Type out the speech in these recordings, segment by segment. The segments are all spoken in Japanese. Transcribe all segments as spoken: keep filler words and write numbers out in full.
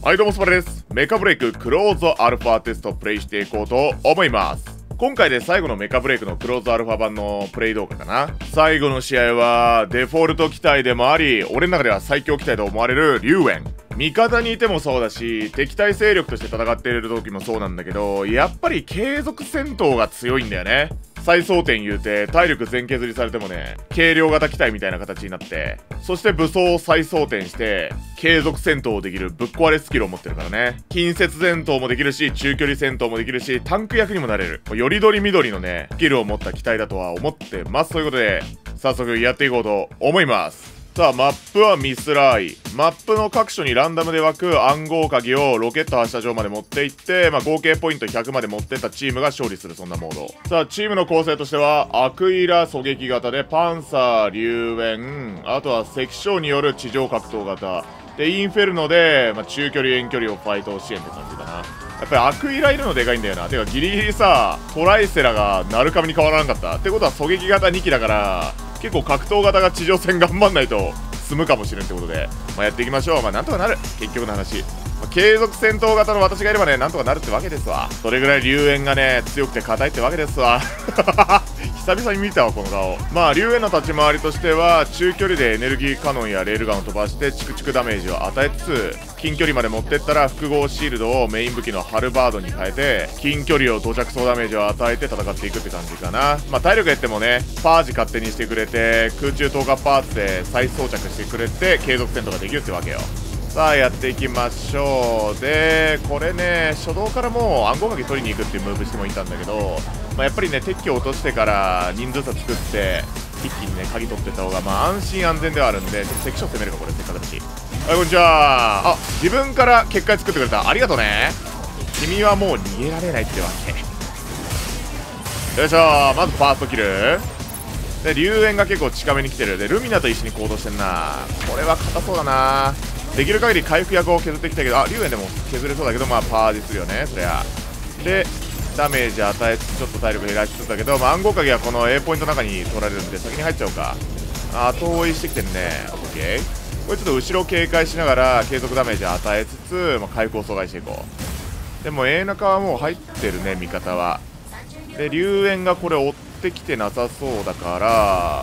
はいどうもスパルです。メカブレイククローズアルファテストプレイしていこうと思います。今回で最後のメカブレイクのクローズアルファ版のプレイ動画かな。最後の試合はデフォルト機体でもあり、俺の中では最強機体と思われる龍炎。味方にいてもそうだし、敵対勢力として戦っている時もそうなんだけど、やっぱり継続戦闘が強いんだよね。再装填言うて体力全削りされてもね、軽量型機体みたいな形になって、そして武装を再装填して継続戦闘をできるぶっ壊れスキルを持ってるからね。近接戦闘もできるし、中距離戦闘もできるし、タンク役にもなれる、よりどりみどりのねスキルを持った機体だとは思ってます。ということで早速やっていこうと思います。さあ、マップはミスライ。マップの各所にランダムで湧く暗号鍵をロケット発射場まで持っていって、まあ、合計ポイントひゃくまで持ってったチームが勝利する、そんなモード。さあ、チームの構成としては、アクイラ狙撃型で、パンサー、龍炎、あとは関所による地上格闘型。で、インフェルノで、まあ、中距離遠距離をファイト支援って感じかな。やっぱりアクイラいるのでかいんだよな。てか、ギリギリさ、トライセラがナルカムに変わらなかった。ってことは狙撃型にきだから、結構格闘型が地上戦頑張んないと済むかもしれんってことで、まあ、やっていきましょう。まあなんとかなる、結局の話。まあ、継続戦闘型の私がいればね、なんとかなるってわけですわ。それぐらい龍炎がね強くて硬いってわけですわ。久々に見たわこの顔。まあ龍炎の立ち回りとしては、中距離でエネルギーカノンやレールガンを飛ばしてチクチクダメージを与えつつ、近距離まで持ってったら複合シールドをメイン武器のハルバードに変えて、近距離を土着層ダメージを与えて戦っていくって感じかな。まあ体力減ってもね、パージ勝手にしてくれて、空中投下パーツで再装着してくれて継続戦闘ができるってわけよ。さあやっていきましょう。でこれね、初動からもう暗号鍵取りに行くっていうムーブしてもいたんだけど、まあ、やっぱりね敵機を落としてから人数差作って一気にね鍵取ってった方がまあ安心安全ではあるんで、ちょっと関所攻めるかこれ、せっかくだし。はい、こんにちは。あ、自分から結界作ってくれた、ありがとうね。君はもう逃げられないってわけ。よいしょ。まずファーストキルで、龍炎が結構近めに来てる。でルミナと一緒に行動してんな。これは硬そうだな。できる限り回復薬を削ってきたけど、あ、龍炎でも削れそうだけど、まあパージするよねそりゃ。でダメージ与えつつちょっと体力減らしつつだけど、まあ、暗号鍵はこの A ポイントの中に取られるんで先に入っちゃおうか。あ、後追いしてきてるね。 OK。 これちょっと後ろ警戒しながら継続ダメージ与えつつ、まあ、回復を阻害していこう。でも A 中はもう入ってるね味方は。で龍炎がこれ追ってきてなさそうだから、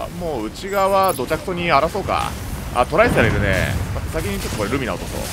もう内側土着とに争うか。あ、トライされるね。待って、先にちょっとこれルミナ落とそう。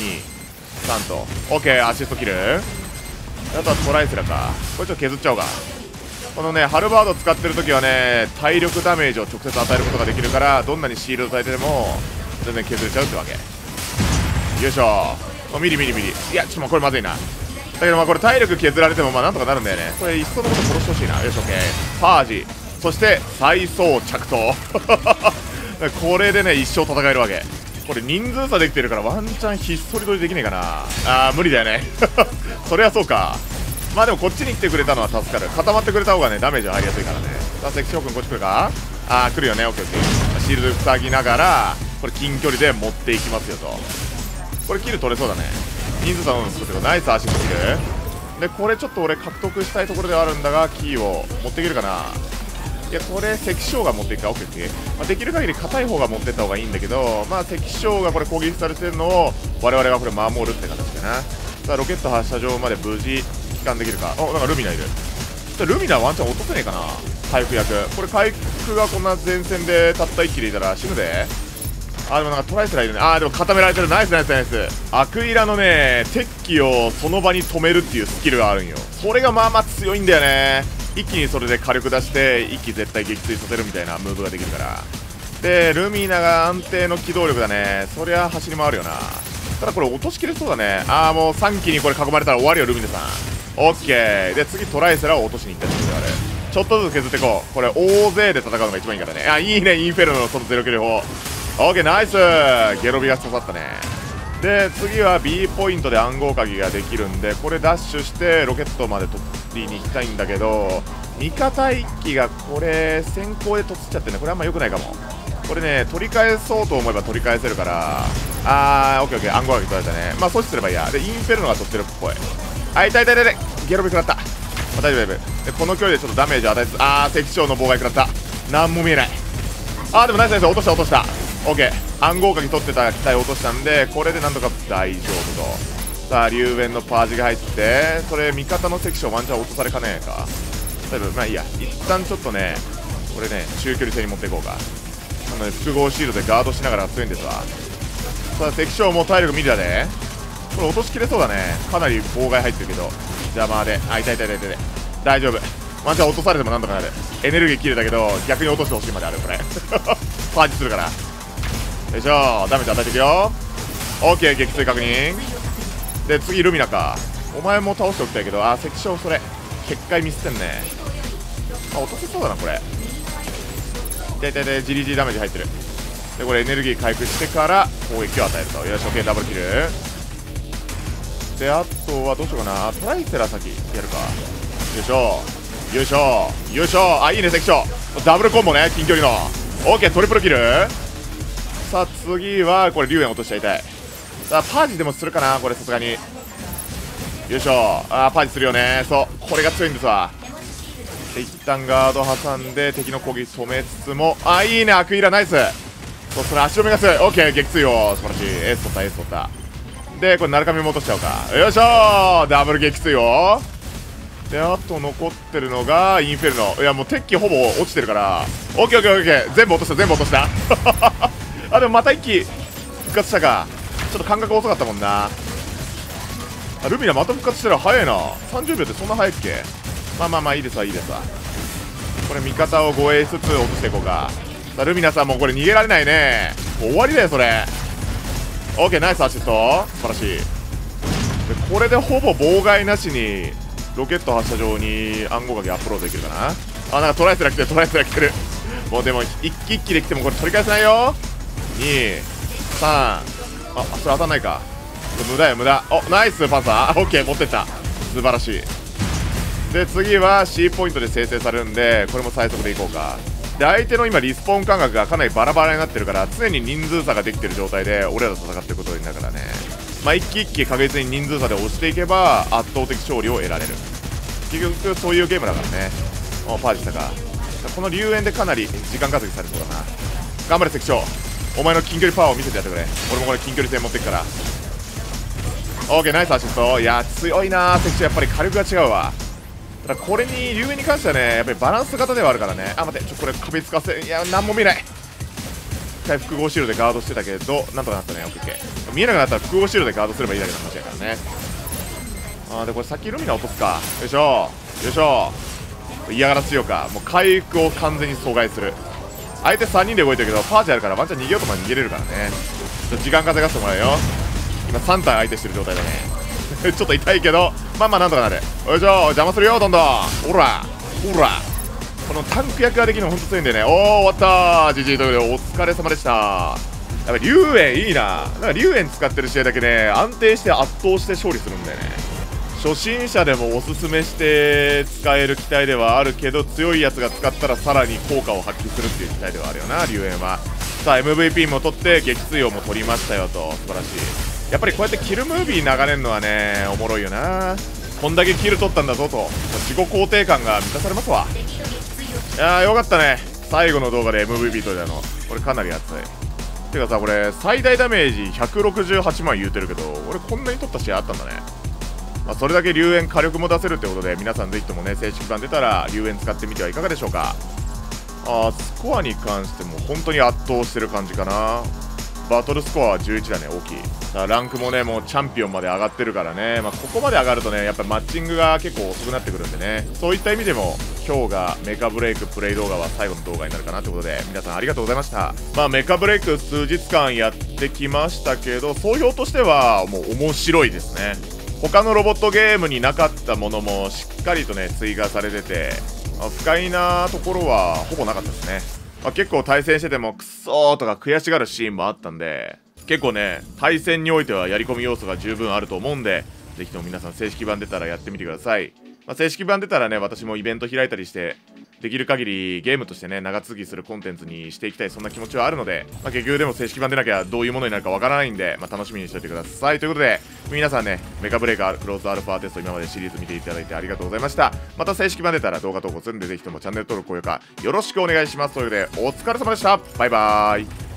に、さんと OK。 アシストキル。あとはトライセラか。これちょっと削っちゃおうか。このねハルバード使ってる時はね体力ダメージを直接与えることができるから、どんなにシールド与えても全然削れちゃうってわけ。よいしょ。ミリミリミリ。いやちょっともうこれまずいな。だけどまあこれ体力削られてもまあなんとかなるんだよね。これいっそのこと殺してほしいな。よし OK。 パージ、そして再装着とこれでね一生戦えるわけ。これ人数差できてるからワンチャンひっそり取りできねえかな。あー無理だよね。そりゃそうか。まあでもこっちに来てくれたのは助かる。固まってくれた方がねダメージ入りやすいからね。さあ関所君こっち来るか。あー来るよね。オッケーオッケー。シールド塞ぎながらこれ近距離で持っていきますよと。これキル取れそうだね。人数差の作ってる。ナイスアシストキルで、これちょっと俺獲得したいところではあるんだが、キーを持っていけるかな。いやこれ関所が持っていくか。オッケーオッケー。まあ、できる限り硬い方が持ってった方がいいんだけど、まあ関所がこれ攻撃されてるのを我々がこれ守るって形かな。さあロケット発射場まで無事帰還できるか。お、なんかルミナいる。ルミナワンチャン落とせねえかな。回復薬。これ回復がこんな前線でたったいっきでいたら死ぬで。あ、でもなんかトライセラいるね。あーでも固められてる。ナイスナイスナイス。アクイラのね敵機をその場に止めるっていうスキルがあるんよ。それがまあまあ強いんだよね。一気にそれで火力出して一気絶対撃墜させるみたいなムーブができるから。でルミナが安定の機動力だね。そりゃ走り回るよな。ただこれ落としきれそうだね。ああもうさん機にこれ囲まれたら終わるよルミナさん。オッケー。で次トライセラを落としに行ったってことである。ちょっとずつ削っていこう。これ大勢で戦うのが一番いいからね。あ、いいねインフェルノのそのゼロ距離砲。オッケーナイス。ゲロビが刺さったね。で次は B ポイントで暗号鍵ができるんで、これダッシュしてロケットまで取りに行きたいんだけど、味方いっ機がこれ先行で突っちゃってね、これあんま良くないかも。これね取り返そうと思えば取り返せるから、あーオッケーオッケー。暗号鍵取られたね。まあ阻止すればいいや。でインフェルノが取ってるっぽい。あ、痛い痛い痛い痛い。ゲロビ食らった。まあ、大丈夫大丈夫。でこの距離でちょっとダメージ与えつつ、あー関所の妨害食らった。なんも見えない。あーでもナイスナイス。落とした落とした。オッケー。 暗号鍵取ってた機体を落としたんで、これでなんとか大丈夫と。さあ龍炎のパージが入って、それ味方のセクションワンチャン落とされかねえか。だいぶまあいいや、一旦ちょっとねこれね中距離戦に持っていこうか。なので複合シールドでガードしながら強いんですわ。さあセクションも体力見るだね。これ落としきれそうだね。かなり妨害入ってるけど邪魔で、あ、痛い痛い痛い痛い、大丈夫。ワンチャン落とされてもなんとかなる。エネルギー切れたけど逆に落としてほしいまである。これパージするから。よいしょ、ダメージ与えていくよ。オッケー、撃墜確認で、次ルミナか。お前も倒しておきたいけど、あ、セクションそれ結界ミスってんね。あ、落とせそうだなこれ。痛い痛い痛い、ジリジリダメージ入ってる。でこれエネルギー回復してから攻撃を与えると。よし、オッケー、ダブルキルで、あとはどうしようかな。トライセラ先やるか。よいしょよいしょよいしょ。あ、いいねセクションダブルコンボね、近距離の。オッケー、トリプルキル。さあ次はこれ龍炎落としちゃいたい。さあパージでもするかなこれ、さすがに。よいしょ、あーパージするよね。そう、これが強いんですわ。で一旦ガード挟んで敵の攻撃止めつつも、あ、いいねアクイラ、ナイス。そう、それ足を目指す。オッケー、撃墜よ、素晴らしい。エース取ったエース取った。でこれ鳴神も落としちゃおうか。よいしょー、ダブル撃墜よ。であと残ってるのがインフェルノ。いやもう鉄器ほぼ落ちてるから、オッケーオッケーオッケー、全部落とした全部落としたあ、でもまた一気復活したか。ちょっと感覚遅かったもんな。あ、ルミナまた復活してる。早いな。さんじゅうびょうってそんな早いっけ。まあまあまあいいですわいいですわ。これ味方を護衛しつつ落としていこうか。さあルミナさんもこれ逃げられないね。もう終わりだよそれ。オッケー、ナイスアシスト、素晴らしい。でこれでほぼ妨害なしにロケット発射場に暗号鍵アップロードできるかな。あ、なんかトライスラ来てるトライスラ来てるもうでも一気一気で来てもこれ取り返せないよ。にさん、あ、それ当たんないか。無駄よ無駄。お、ナイスパンサー。オッケー、持ってった、素晴らしい。で次は C ポイントで生成されるんで、これも最速でいこうか。で相手の今リスポーン間隔がかなりバラバラになってるから、常に人数差ができてる状態で俺らと戦ってることになるからね。まあ一気一気確実に人数差で押していけば圧倒的勝利を得られる。結局そういうゲームだからね。お、パージしたか。この龍炎でかなり時間稼ぎされそうだな。頑張れ関所、お前の近距離パワーを見せてやってくれ。俺もこれ近距離戦持っていくから。オーケー、ナイスアシスト。いや強いな関所、やっぱり火力が違うわ。ただこれに龍炎に関してはね、やっぱりバランス型ではあるからね。あ、待って、ちょこれ壁使わせ、いや何も見えない。一回複合シールドでガードしてたけどなんとかなったね。オッケーオッケー、見えなくなったら複合シールドでガードすればいいだけの話やからね。あーでこれ先ルミナ落とすか。よいしょよいしょ、嫌がらせようか。もう回復を完全に阻害する。相手さんにんで動いてるけどパーチあるからワンチャン逃げようとも逃げれるからね。ちょっと時間稼がせてもらうよ。今さん体相手してる状態だねちょっと痛いけどまあまあなんとかなる。よいしょ、邪魔するよどんどん。ほらほら、このタンク役ができるのほんと強いんだよね。おー終わったー、ジジイということでお疲れ様でした。やっぱり龍炎いいな。なんか龍炎使ってる試合だけね安定して圧倒して勝利するんだよね。初心者でもおすすめして使える機体ではあるけど、強いやつが使ったらさらに効果を発揮するっていう機体ではあるよな龍炎は。さあ エムブイピー も取って撃墜王も取りましたよと、素晴らしい。やっぱりこうやってキルムービー流れるのはねおもろいよな。こんだけキル取ったんだぞと自己肯定感が満たされますわ。いやーよかったね、最後の動画で エムブイピー 取れたの。これかなり熱い。てかさこれ最大ダメージひゃくろくじゅうはちまん言うてるけど、俺こんなに取った試合あったんだね。まあ、それだけ龍炎火力も出せるってことで、皆さんぜひともね正式版出たら龍炎使ってみてはいかがでしょうか。あースコアに関しても本当に圧倒してる感じかな。バトルスコアはじゅういちだね、大きい。だからランクもねもうチャンピオンまで上がってるからね、まあ、ここまで上がるとねやっぱマッチングが結構遅くなってくるんでね、そういった意味でも今日がメカブレイクプレイ動画は最後の動画になるかなということで、皆さんありがとうございました。まあメカブレイク数日間やってきましたけど、総評としてはもう面白いですね。他のロボットゲームになかったものもしっかりとね追加されてて、まあ、不快なところはほぼなかったですね。まあ、結構対戦しててもクソーとか悔しがるシーンもあったんで、結構ね対戦においてはやり込み要素が十分あると思うんで、ぜひとも皆さん正式版出たらやってみてください。まあ、正式版出たらね私もイベント開いたりしてできる限りゲームとしてね長続きするコンテンツにしていきたい、そんな気持ちはあるので、まあ、結局でも正式版出なきゃどういうものになるかわからないんで、まあ、楽しみにしておいてください。ということで皆さんねメカブレイカークローズアルファテスト今までシリーズ見ていただいてありがとうございました。また正式版出たら動画投稿するんで、ぜひともチャンネル登録高評価よろしくお願いします。ということでお疲れ様でした。バイバーイ。